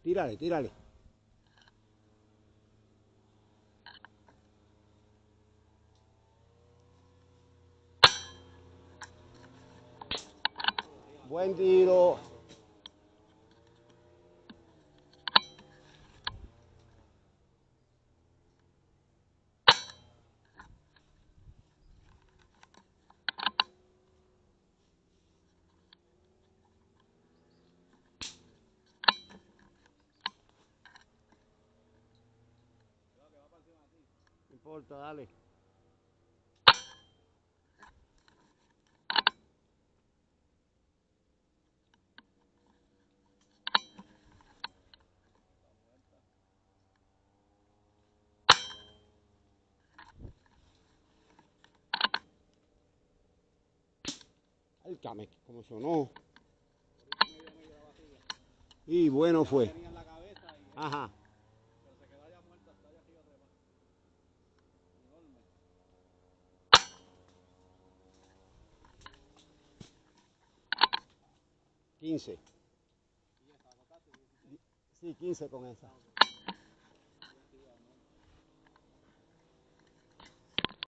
Tírale, tírale. Buen tiro. No importa, dale. El Came, como sonó. Y bueno fue. Ajá. 15. Sí, 15 con esa.